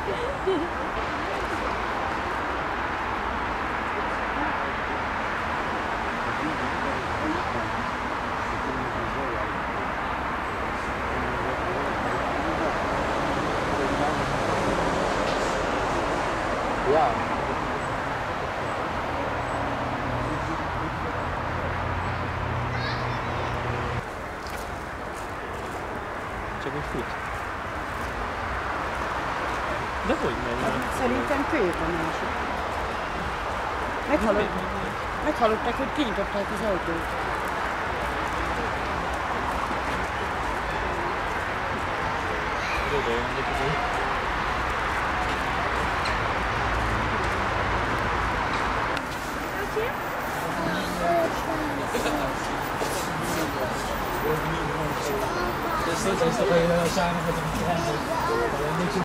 Ja. Csak úgy fut. De hogy megy? Szerintem kölyök a másik. Meghallották, hogy kinyitották az ajtót. Oda jön, de tudom. Questo è stato il